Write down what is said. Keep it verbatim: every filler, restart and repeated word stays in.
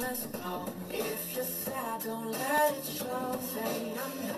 let's go. If you're sad, don't let it show. Say I'm